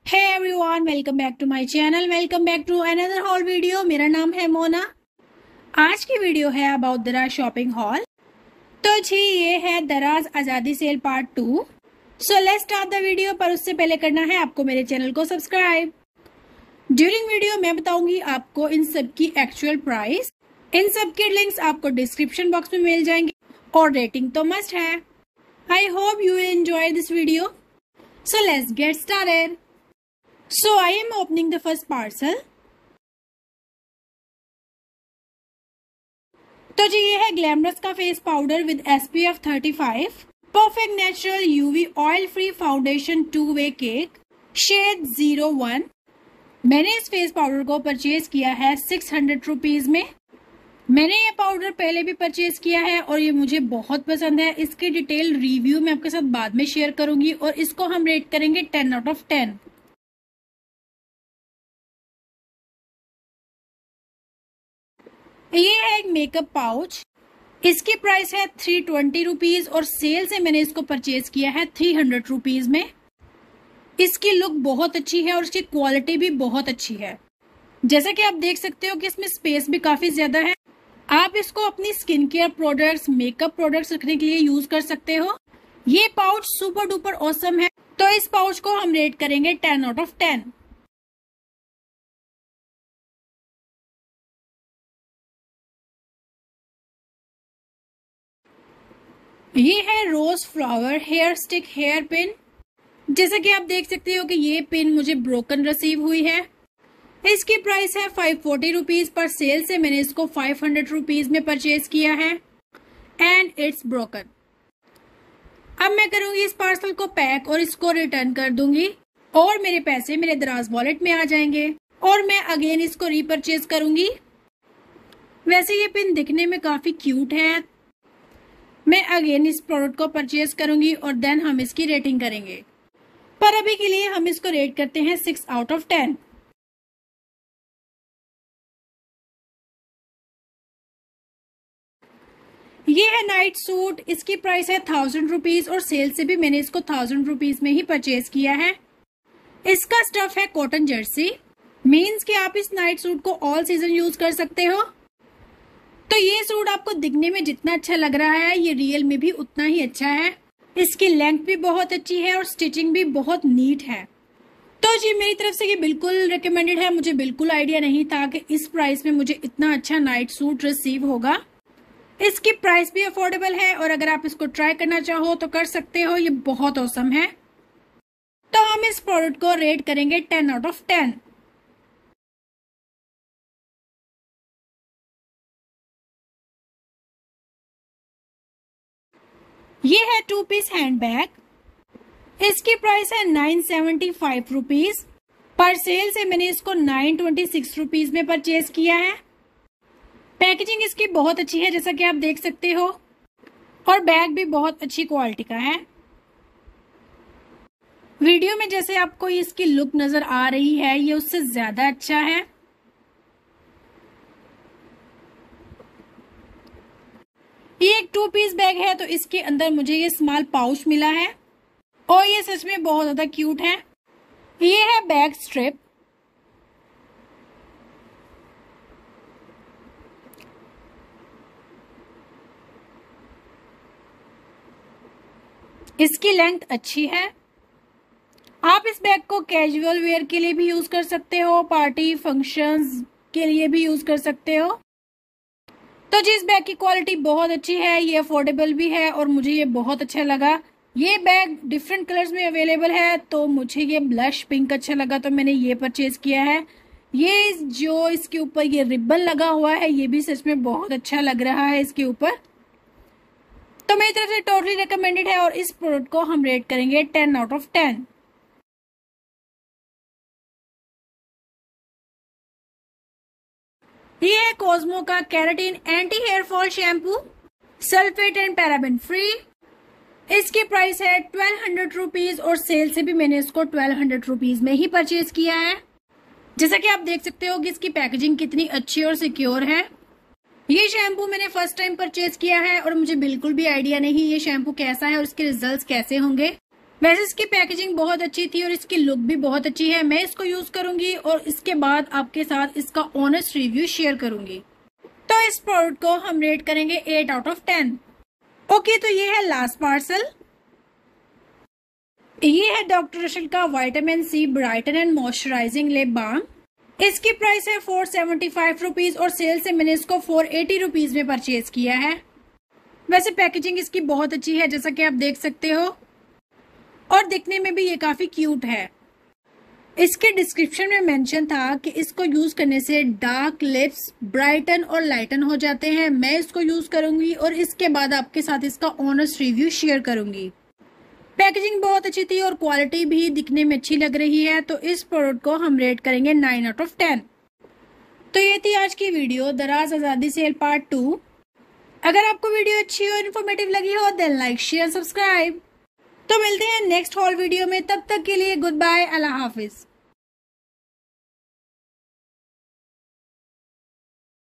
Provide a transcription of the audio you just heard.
Hey everyone, welcome back to my channel. Welcome back to another haul video. मेरा नाम है मोना। आज की वीडियो है अबाउट दराज शॉपिंग हॉल। तो जी ये है Daraz Azadi sale part 2। So let's start the video. पर उससे पहले करना है आपको मेरे चैनल को सब्सक्राइब। ड्यूरिंग वीडियो मैं बताऊंगी आपको इन सब की एक्चुअल प्राइस। इन सब के लिंक्स आपको डिस्क्रिप्शन बॉक्स में मिल जाएंगे और रेटिंग तो मस्ट है। I hope you enjoy this video. So let's get started. So I am opening the first parcel. तो जी ये है ग्लैमरस का face powder with SPF 35 perfect natural UV oil free foundation 2-वे केक शेड 01। मैंने इस face powder को purchase किया है 600 रुपीज में। मैंने ये पाउडर पहले भी परचेज किया है और ये मुझे बहुत पसंद है। इसकी डिटेल रिव्यू मैं आपके साथ बाद में शेयर करूंगी और इसको हम रेट करेंगे 10 आउट ऑफ 10। ये है एक मेकअप पाउच। इसकी प्राइस है 320 रुपीज और सेल से मैंने इसको परचेज किया है 300 रुपीज में। इसकी लुक बहुत अच्छी है और इसकी क्वालिटी भी बहुत अच्छी है। जैसा कि आप देख सकते हो कि इसमें स्पेस भी काफी ज्यादा है। आप इसको अपनी skin care products, makeup products रखने के लिए यूज कर सकते हो। ये पाउच सुपर डुपर ऑसम है। तो इस पाउच को हम रेट करेंगे 10 आउट ऑफ 10। ये है rose flower hair stick hair pin. जैसा कि आप देख सकते हो कि ये पिन मुझे ब्रोकन रिसीव हुई है। इसकी प्राइस है 540 रुपीज पर सेल से मैंने इसको 500 रुपीज में परचेज किया है एंड इट्स ब्रोकन। अब मैं करूंगी इस पार्सल को पैक और इसको रिटर्न कर दूंगी और मेरे पैसे मेरे दराज वॉलेट में आ जाएंगे और मैं अगेन इसको रीपरचेज करूंगी। वैसे ये पिन दिखने में काफी क्यूट है। मैं अगेन इस प्रोडक्ट को परचेज करूंगी और देन हम इसकी रेटिंग करेंगे। पर अभी के लिए हम इसको रेट करते हैं 6 आउट ऑफ 10। ये है नाइट सूट। इसकी प्राइस है 1000 रुपीज और सेल से भी मैंने इसको 1000 रुपीज में ही परचेज किया है। इसका स्टफ है कॉटन जर्सी। मीन्स कि आप इस नाइट सूट को ऑल सीजन यूज कर सकते हो। तो ये सूट आपको दिखने में जितना अच्छा लग रहा है ये रियल में भी उतना ही अच्छा है। इसकी लेंथ भी बहुत अच्छी है और स्टिचिंग भी बहुत नीट है। तो जी मेरी तरफ से ये बिल्कुल रिकमेंडेड है। मुझे बिल्कुल आइडिया नहीं था कि इस प्राइस में मुझे इतना अच्छा नाइट सूट रिसीव होगा। इसकी प्राइस भी अफोर्डेबल है और अगर आप इसको ट्राई करना चाहो तो कर सकते हो। ये बहुत औसम है। तो हम इस प्रोडक्ट को रेट करेंगे 10 आउट ऑफ 10। ये है 2 पीस हैंडबैग। इसकी प्राइस है 975 रुपीज पर सेल से मैंने इसको 926 रुपीज में परचेज किया है। पैकेजिंग इसकी बहुत अच्छी है जैसा कि आप देख सकते हो और बैग भी बहुत अच्छी क्वालिटी का है। वीडियो में जैसे आपको इसकी लुक नजर आ रही है ये उससे ज्यादा अच्छा है। ये एक 2 पीस बैग है तो इसके अंदर मुझे ये स्मॉल पाउच मिला है और ये सच में बहुत ज्यादा क्यूट है। ये है बैग स्ट्रिप। इसकी लेंथ अच्छी है। आप इस बैग को कैजुअल वेयर के लिए भी यूज कर सकते हो, पार्टी फंक्शंस के लिए भी यूज कर सकते हो। तो जी इस बैग की क्वालिटी बहुत अच्छी है। ये अफोर्डेबल भी है और मुझे ये बहुत अच्छा लगा। ये बैग डिफरेंट कलर्स में अवेलेबल है तो मुझे ये ब्लश पिंक अच्छा लगा तो मैंने ये परचेज किया है। ये जो इसके ऊपर ये रिबन लगा हुआ है ये भी सच में बहुत अच्छा लग रहा है इसके ऊपर। तो मेरी तरफ से टोटली रिकमेंडेड है और इस प्रोडक्ट को हम रेट करेंगे 10 आउट ऑफ 10। ये है कॉस्मो का keratin anti hair fall shampoo sulphate and paraben free. इसकी प्राइस है 1200 रुपीज और सेल से भी मैंने इसको 1200 रुपीज में ही परचेज किया है। जैसा कि आप देख सकते हो कि इसकी पैकेजिंग कितनी अच्छी और सिक्योर है। ये शैम्पू मैंने फर्स्ट टाइम परचेज किया है और मुझे बिल्कुल भी आइडिया नहीं ये शैम्पू कैसा है और इसके रिजल्ट्स कैसे होंगे। वैसे इसकी पैकेजिंग बहुत अच्छी थी और इसकी लुक भी बहुत अच्छी है। मैं इसको यूज करूंगी और इसके बाद आपके साथ इसका ऑनेस्ट रिव्यू शेयर करूंगी। तो इस प्रोडक्ट को हम रेट करेंगे 8 आउट ऑफ 10। ओके, तो ये है लास्ट पार्सल। ये है डॉक्टर रशल का vitamin C brighten and moisturising lip balm. इसकी प्राइस है 475 रुपीज और सेल से मैंने इसको 480 रुपीज में परचेज किया है। वैसे पैकेजिंग इसकी बहुत अच्छी है जैसा कि आप देख सकते हो, और दिखने में भी ये काफी क्यूट है। इसके डिस्क्रिप्शन में मेंशन था कि इसको यूज करने से डार्क लिप्स ब्राइटन और लाइटन हो जाते हैं। मैं इसको यूज करूंगी और इसके बाद आपके साथ इसका ऑनेस्ट रिव्यू शेयर करूंगी। पैकेजिंग बहुत अच्छी थी और क्वालिटी भी दिखने में अच्छी लग रही है। तो इस प्रोडक्ट को हम रेट करेंगे 9 आउट ऑफ 10। तो ये थी आज की वीडियो दराज आजादी सेल पार्ट 2। अगर आपको वीडियो अच्छी और इन्फॉर्मेटिव लगी हो देन लाइक शेयर सब्सक्राइब। तो मिलते हैं नेक्स्ट हॉल वीडियो में, तब तक के लिए गुड बाय, अल्लाह हाफिज।